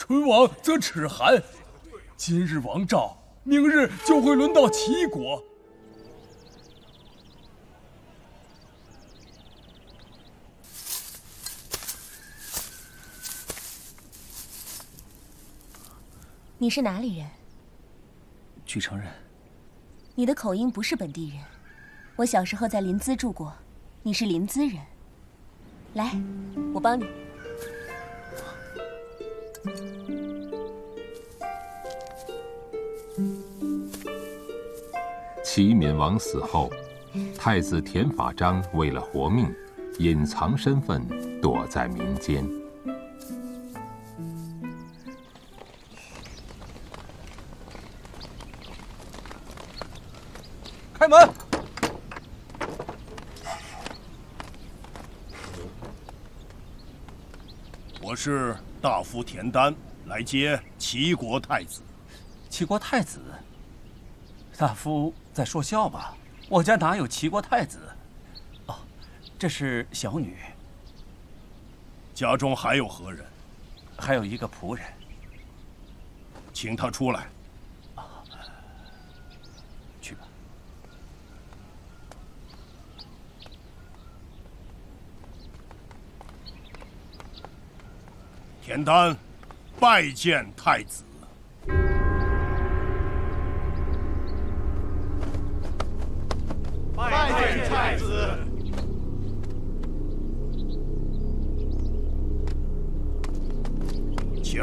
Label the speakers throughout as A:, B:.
A: 唇亡则齿寒。今日王赵，明日就会轮到齐国。
B: 你是哪里人？
C: 曲城人。
B: 你的口音不是本地人。我小时候在临淄住过，你是临淄人。来，我帮你。
D: 齐闵王死后，太子田法章为了活命，隐藏身份，躲在民间。
C: 开门！
E: 我是大夫田丹，来接齐国太子。
C: 齐国太子？大夫在说笑吧？我家哪有齐国太子？哦，这是小女。
E: 家中还有何人？
C: 还有一个仆人。
E: 请他出来。
C: 去吧。
E: 田丹，拜见太子。
F: 拜见太子。
E: 请。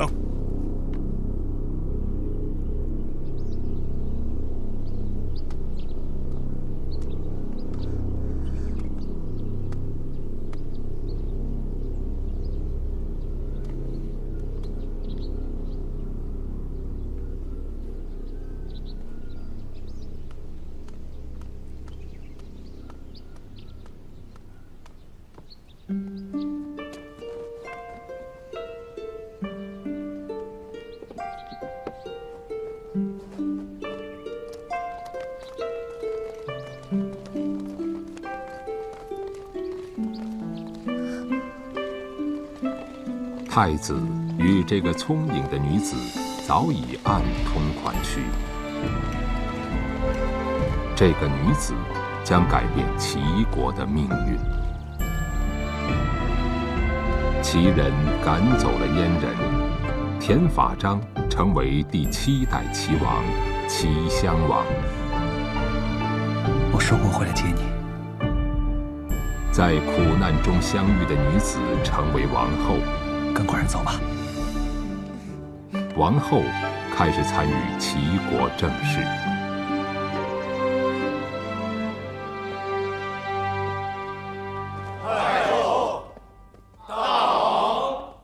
D: 太子与这个聪颖的女子早已暗通款曲，这个女子将改变齐国的命运。齐人赶走了燕人，田法章成为第7代齐王齐襄王。
C: 我说过会来接你。
D: 在苦难中相遇的女子成为王后。
C: 跟寡人走吧。
D: 王后开始参与齐国政事。
F: 太后，大王。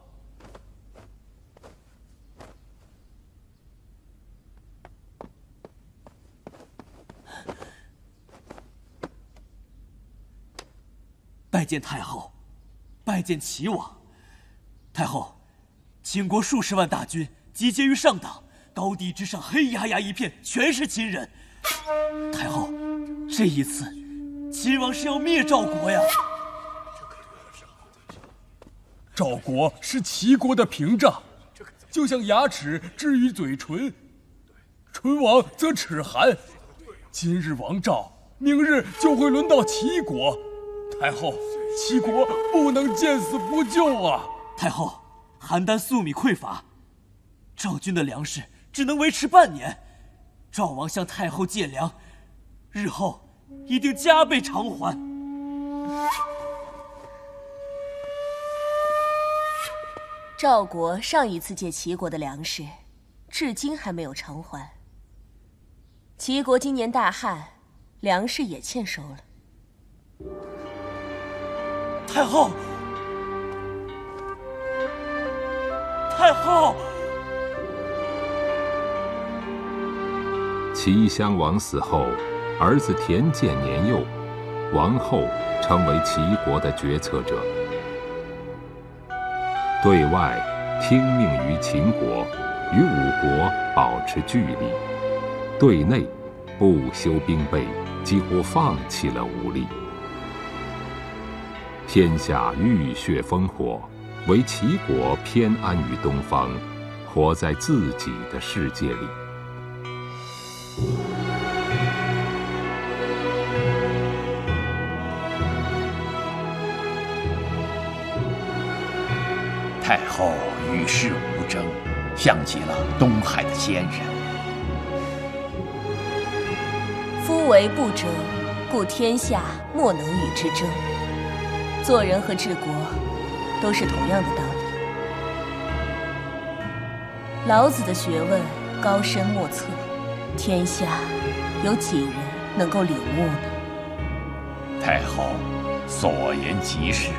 G: 拜见太后，拜见齐王。太后，秦国数十万大军集结于上党，高地之上黑压压一片，全是秦人。太后，这一次，秦王是要灭赵国呀！
A: 赵国是齐国的屏障，就像牙齿置于嘴唇，唇亡则齿寒。今日王赵，明日就会轮到齐国。太后，齐国不能见死不救啊！
G: 太后，邯郸粟米匮乏，赵军的粮食只能维持半年。赵王向太后借粮，日后一定加倍偿还。
B: 赵国上一次借齐国的粮食，至今还没有偿还。齐国今年大旱，粮食也欠收了。
G: 太后。太后，
D: 齐襄王死后，儿子田建年幼，王后成为齐国的决策者。对外听命于秦国，与5国保持距离；对内不修兵备，几乎放弃了武力。天下浴血烽火，唯齐国偏安于东方， 活在自己的世界里。
H: 太后与世无争，像极了东海的仙人。
B: 夫为不争，故天下莫能与之争。做人和治国都是同样的道理。老子的学问高深莫测，天下有几人能够领悟呢？
H: 太后所言极是。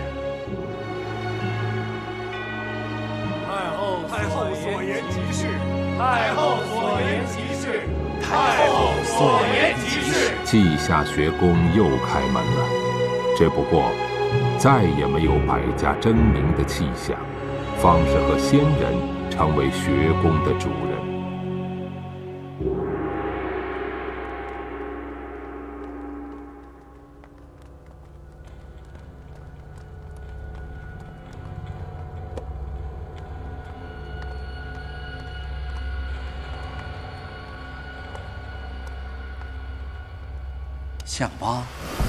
F: 太后所言极是，太后所言极是，太后所言极是。
D: 稷下学宫又开门了，只不过再也没有百家争鸣的气象，方是和先人成为学宫的主人。
C: 相邦，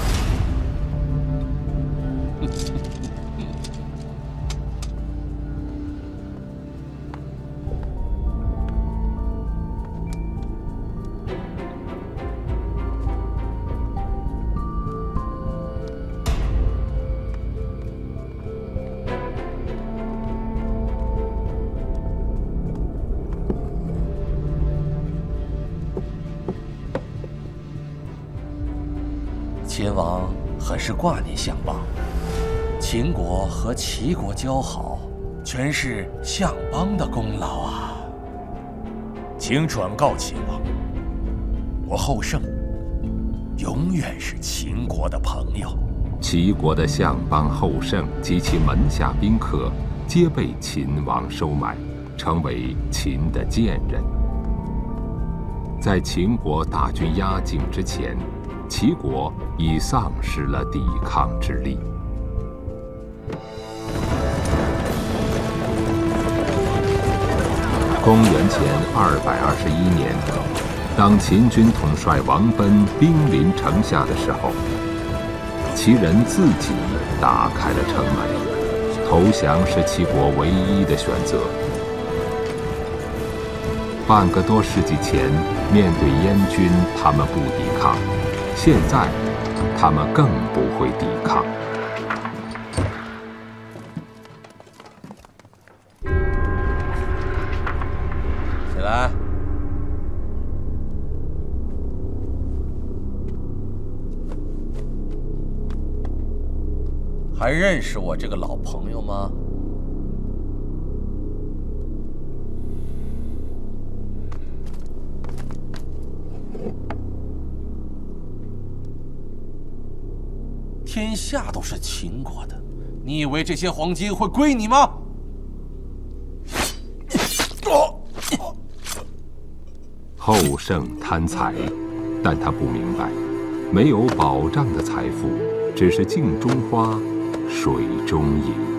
G: 秦王很是挂念相邦，秦国和齐国交好，全是相邦的功劳啊。
H: 请转告齐王，我后胜永远是秦国的朋友。
D: 齐国的相邦后胜及其门下宾客，皆被秦王收买，成为秦的贱人。在秦国大军压境之前，齐国已丧失了抵抗之力。公元前221年，当秦军统帅王贲兵临城下的时候，齐人自己打开了城门，投降是齐国唯一的选择。半个多世纪前，面对燕军，他们不抵抗。现在，他们更不会抵抗。
G: 起来！还认识我这个老朋友吗？天下都是秦国的，你以为这些黄金会归你吗？
D: 后胜贪财，但他不明白，没有保障的财富，只是镜中花，水中银。